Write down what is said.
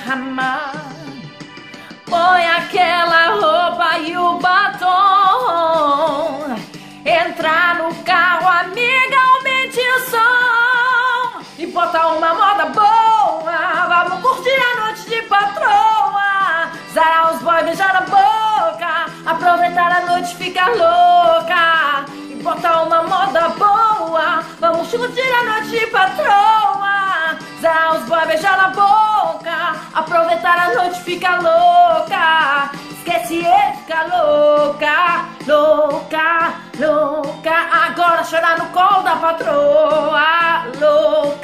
amar. Põe aquela roupa e o batom, entrar no carro, amiga, aumente o som e bota uma moda boa. Vamos curtir a noite de patroa, zarar os boys, beijar na boca, aproveitar a noite, ficar louca e botar uma moda boa. Vamos curtir a noite de patroa, zarar os boys, beijar na boca, aproveitar a noite, ficar louca. Esquece ele, fica louca, louca, louca. Agora chorar no colo da patroa, louca.